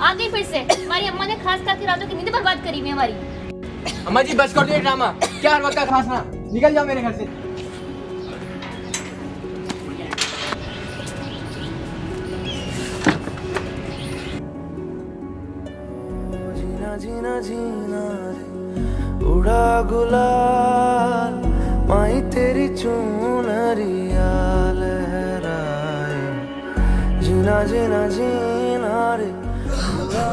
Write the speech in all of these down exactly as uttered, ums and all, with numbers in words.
आ गई फिर से। हमारी अम्मा ने खास करके रातों की नींद बर्बाद करी हुई हमारी। अम्मा जी बस कर दो ये ड्रामा, क्या हर वक्त का खासना, निकल जाओ मेरे घर से। जीना जीना जीना रे उड़ा गुलाल, माई तेरी चुनरिया लहराए। जीना जीना जीना रे उड़ा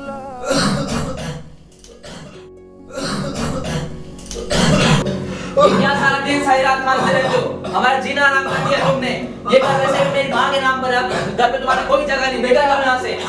क्या सारा दिन सारी रात मारते रहते हो, हमारा जीना आराम कर दिया तुमने। ये घर वैसे मेरी माँ के नाम पर है, घर पे तुम्हारा कोई जगह नहीं, बेटा जाओ यहाँ से।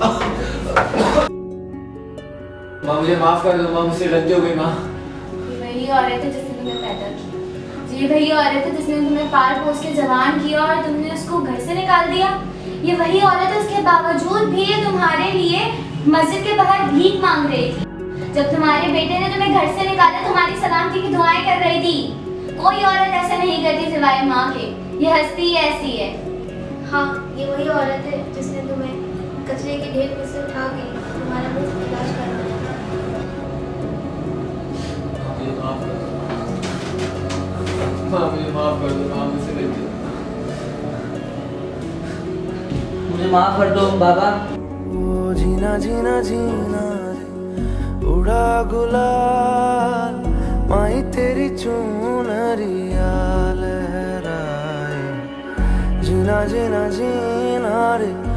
माँ मुझे माफ कर दो, माँ मुझसे गलती हो गई। माँ ये वही औरत है जिसने तुम्हें पैदा किया, ये वही औरत है जिसने तुम्हें पाल पोस के जवान किया और तुमने उसको घर से निकाल दिया। ये वही औरत है, उसके बावजूद भी ये तुम्हारे लिए मस्जिद के बाहर भीख मांग रही थी। जब तुम्हारे बेटे ने तुम्हें घर से निकाला, तुम्हारी सलामती की दुआएं कर रही थी। कोई औरत ऐसा नहीं करती सिवाय माँ के, ये हस्ती ऐसी है। हाँ, ये वही औरत है जिसने तुम्हें कचरे के ढेर में से उठा के तुम्हारा मुफ्त इलाज करवाया। माँ मुझे माफ कर दो, माँ मुझसे गलती हो गई। मुझे माफ कर दो बाबा। ओ जीना जीना जीना उड़ा गुलाल, माई तेरी चुनरिया लहराए। जीना जीना जीना रे